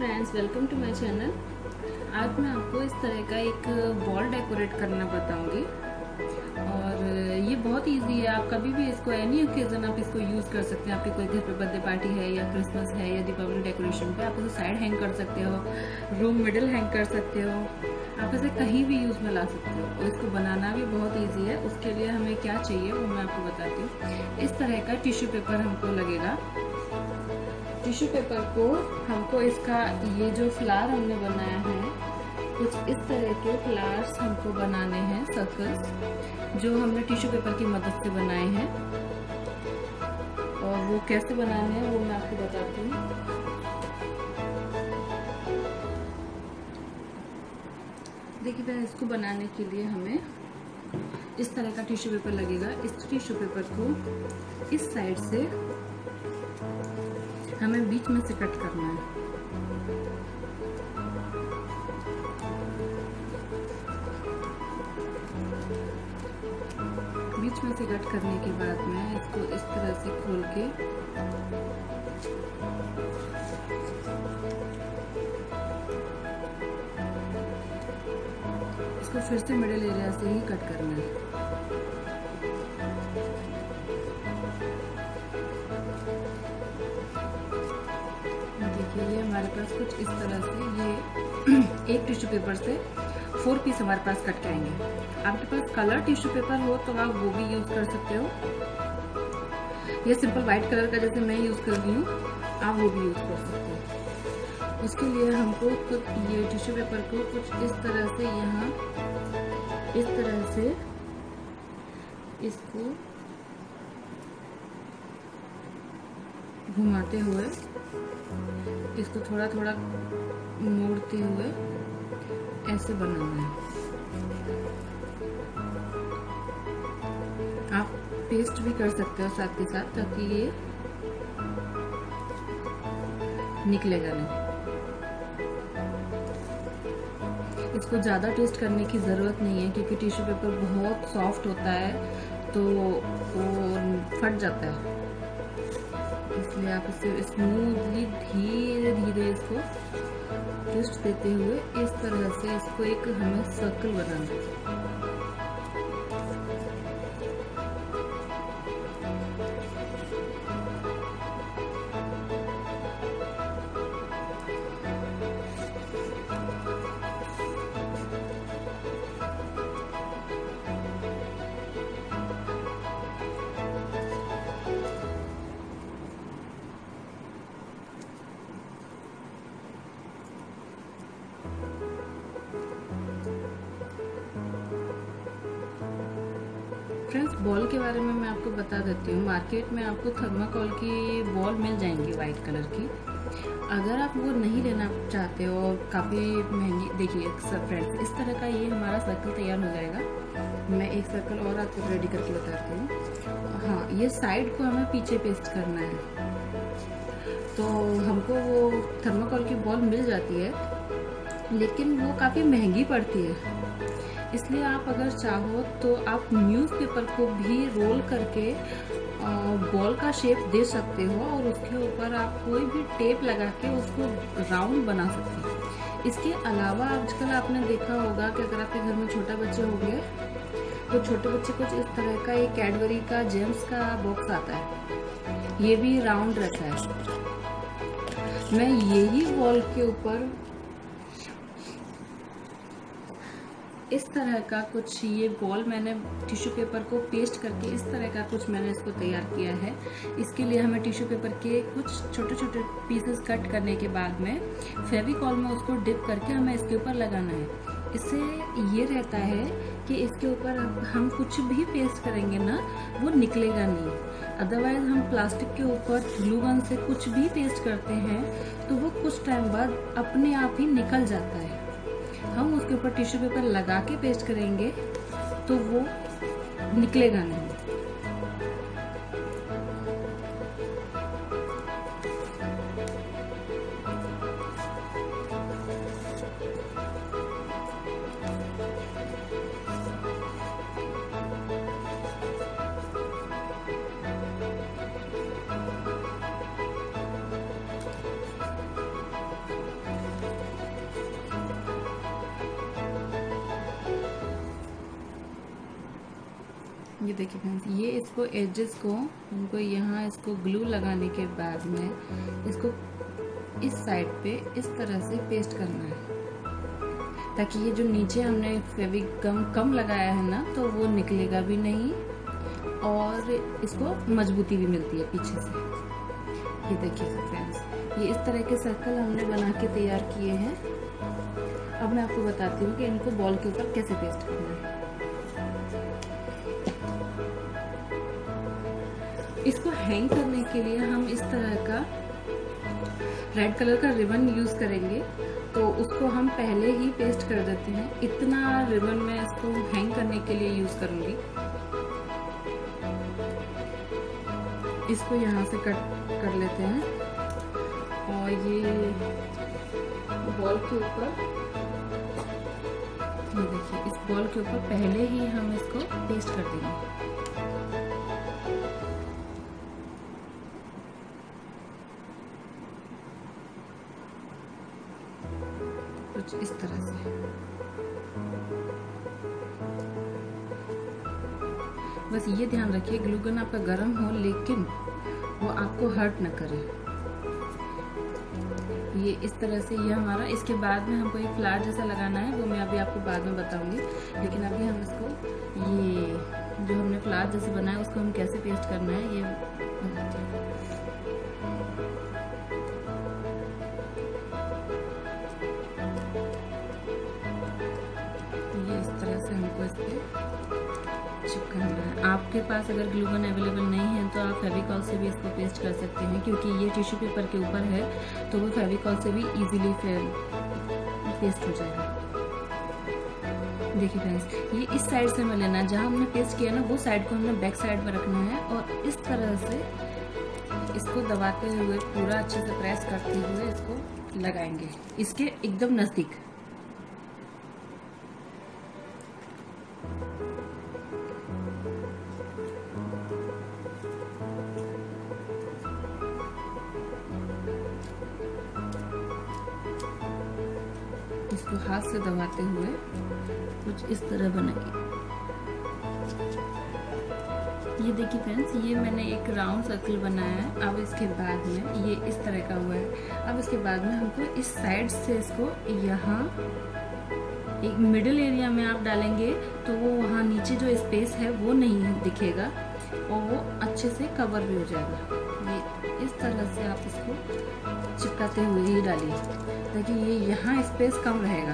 Friends, welcome to my channel. आज मैं आपको इस तरह का एक बॉल डेकोरेट करना बताऊंगी और ये बहुत इजी है। आप कभी भी इसको एनी ओकेजन आप इसको यूज़ कर सकते हैं। आपके कोई घर पे बर्थडे पार्टी है या क्रिसमस है या दीपावली डेकोरेशन पे आप इसे साइड हैंग कर सकते हो, रूम मिडिल हैंग कर सकते हो, आप इसे कहीं भी यूज़ में ला सकते हो। और इसको बनाना भी बहुत ईजी है। उसके लिए हमें क्या चाहिए वो मैं आपको बताती हूँ। इस तरह का टिश्यू पेपर हमको लगेगा। टिश्यू पेपर को हमको इसका ये जो फ्लावर हमने बनाया है, कुछ इस तरह के फ्लावर्स हमको बनाने हैं, सर्कल्स जो हमने टिश्यू पेपर की मदद से बनाए हैं। और वो कैसे बनाने हैं वो मैं आपको बताती हूँ। देखिए फ्रेंड्स, इसको बनाने के लिए हमें इस तरह का टिश्यू पेपर लगेगा। इस टिश्यू पेपर को इस साइड से हमें बीच में से कट करना है। बीच में से कट करने के बाद में इसको इस तरह से खोल के इसको फिर से मिडिल एरिया से ही कट करना है। ये हमारे पास कुछ इस तरह से ये एक टिश्यू पेपर से 4 पीस हमारे पास कट के आएंगे। आपके पास कलर टिश्यू पेपर हो तो आप वो भी यूज कर सकते हो। ये सिंपल व्हाइट कलर का जैसे मैं यूज कर रही हूँ, आप वो भी यूज कर सकते हो। उसके लिए हमको कुछ ये टिश्यू पेपर को कुछ इस तरह से यहाँ इस तरह से इसको घुमाते हुए इसको थोड़ा थोड़ा मोड़ते हुए ऐसे बनाना है। आप पेस्ट भी कर सकते हो साथ के साथ, ताकि ये निकलेगा नहीं। इसको ज़्यादा पेस्ट करने की ज़रूरत नहीं है, क्योंकि टिश्यू पेपर बहुत सॉफ्ट होता है तो वो फट जाता है। इसलिए आप इसे स्मूथली धीरे धीरे इसको ट्विस्ट देते हुए इस तरह से इसको एक हमें सर्कल बनाना है। फ्रेंड्स, बॉल के बारे में मैं आपको बता देती हूँ। मार्केट में आपको थर्माकोल की बॉल मिल जाएंगी वाइट कलर की। अगर आप वो नहीं लेना चाहते हो, काफ़ी महंगी, देखिए फ्रेंड्स, इस तरह का ये हमारा सर्कल तैयार हो जाएगा। मैं एक सर्कल और आपको रेडी करके बताती हूँ। हाँ, ये साइड को हमें पीछे पेस्ट करना है। तो हमको वो थर्माकोल की बॉल मिल जाती है, लेकिन वो काफ़ी महंगी पड़ती है। इसलिए आप अगर चाहो तो आप न्यूज़पेपर को भी रोल करके बॉल का शेप दे सकते हो और उसके ऊपर आप कोई भी टेप लगा के उसको राउंड बना सकते हो। इसके अलावा आजकल आपने देखा होगा कि अगर आपके घर में छोटा बच्चे हो गए तो छोटे बच्चे कुछ इस तरह का एक कैडबरी का जेम्स का बॉक्स आता है, ये भी राउंड रहता है। मैं यही बॉल के ऊपर इस तरह का कुछ, ये बॉल मैंने टिश्यू पेपर को पेस्ट करके इस तरह का कुछ मैंने इसको तैयार किया है। इसके लिए हमें टिश्यू पेपर के कुछ छोटे छोटे पीसेस कट करने के बाद में फेविकॉल में उसको डिप करके हमें इसके ऊपर लगाना है। इससे ये रहता है कि इसके ऊपर हम कुछ भी पेस्ट करेंगे ना, वो निकलेगा नहीं। अदरवाइज हम प्लास्टिक के ऊपर ग्लू गन से कुछ भी पेस्ट करते हैं तो वो कुछ टाइम बाद अपने आप ही निकल जाता है। हम उसके ऊपर टिश्यू पेपर लगा के पेस्ट करेंगे तो वो निकलेगा नहीं। ये देखिए फ्रेंड्स, ये इसको एजेस को उनको यहाँ इसको ग्लू लगाने के बाद में इसको इस साइड पे इस तरह से पेस्ट करना है, ताकि ये जो नीचे हमने फेविगम कम लगाया है ना, तो वो निकलेगा भी नहीं और इसको मजबूती भी मिलती है पीछे से। ये देखिए फ्रेंड्स, ये इस तरह के सर्कल हमने बना के तैयार किए हैं। अब मैं आपको बताती हूँ कि इनको बॉल के ऊपर कैसे पेस्ट करना है। इसको हैंग करने के लिए हम इस तरह का रेड कलर का रिबन यूज करेंगे, तो उसको हम पहले ही पेस्ट कर देते हैं। इतना रिबन मैं इसको हैंग करने के लिए यूज करूंगी। इसको यहाँ से कट कर लेते हैं और ये बॉल के ऊपर, ये देखिए इस बॉल के ऊपर पहले ही हम इसको पेस्ट कर देंगे। कुछ इस तरह से। बस ये ध्यान रखिए ग्लू गन आपका गर्म हो, लेकिन वो आपको हर्ट न करे। ये इस तरह से ये हमारा, इसके बाद में हमको एक फ्लावर जैसा लगाना है, वो मैं अभी आपको बाद में बताऊंगी। लेकिन अभी हम इसको, ये जो हमने फ्लावर जैसे बनाया उसको हम कैसे पेस्ट करना है ये इस तरह से हमको इस पे चिपकाना है। आपके पास अगर ग्लू गन अवेलेबल नहीं है तो आप फेविकॉल से भी इसको पेस्ट कर सकते हैं, क्योंकि ये टिश्यू पेपर के ऊपर है तो वो फेविकॉल से भी इजीली पेस्ट हो जाएगा। देखिए फ्रेंड्स, ये इस साइड से हमें लेना है, जहाँ हमने पेस्ट किया ना वो साइड को हमने बैक साइड में रखना है और इस तरह से इसको दबाते हुए पूरा अच्छे से प्रेस करते हुए इसको लगाएंगे इसके एकदम नजदीक। इसको हाथ से दबाते हुए कुछ इस तरह बनाइए। ये देखिए फ्रेंड्स, ये मैंने एक राउंड सर्कल बनाया है। अब इसके बाद में ये इस तरह का हुआ है। अब इसके बाद में हमको इस साइड से इसको यहाँ एक मिडिल एरिया में आप डालेंगे तो वो वहाँ नीचे जो स्पेस है वो नहीं दिखेगा और वो अच्छे से कवर भी हो जाएगा। ये इस तरह से आप इसको चिपकाते हुए ही डालिए ताकि ये यहाँ स्पेस कम रहेगा।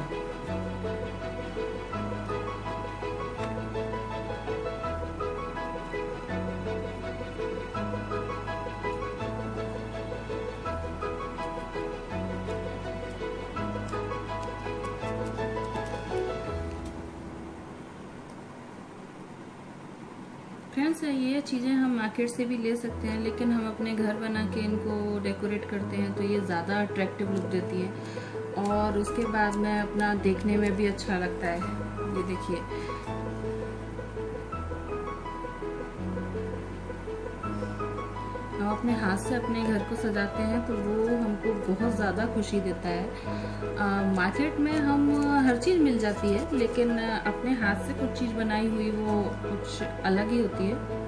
फ्रेंड्स, ये चीज़ें हम मार्केट से भी ले सकते हैं, लेकिन हम अपने घर बना के इनको डेकोरेट करते हैं तो ये ज़्यादा अट्रैक्टिव लुक देती है और उसके बाद में अपना देखने में भी अच्छा लगता है। ये देखिए, हम अपने हाथ से अपने घर को सजाते हैं तो वो हमको बहुत ज़्यादा खुशी देता है। मार्केट में हम हर चीज़ मिल जाती है, लेकिन अपने हाथ से कुछ चीज़ बनाई हुई वो कुछ अलग ही होती है।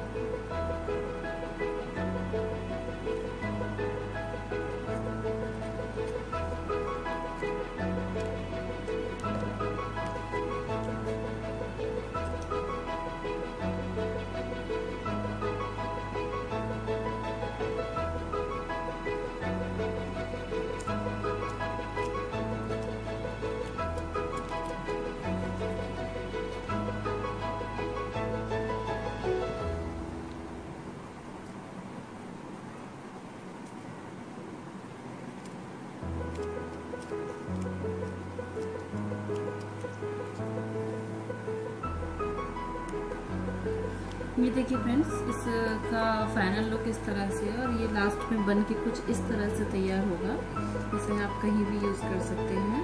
ये देखिए फ्रेंड्स, इसका फाइनल लुक इस तरह से है और ये लास्ट में बन के कुछ इस तरह से तैयार होगा। इसे आप कहीं भी यूज कर सकते हैं।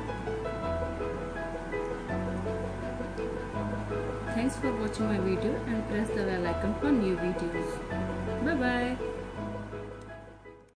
Thanks for watching my video and press the bell icon for new videos. Bye bye.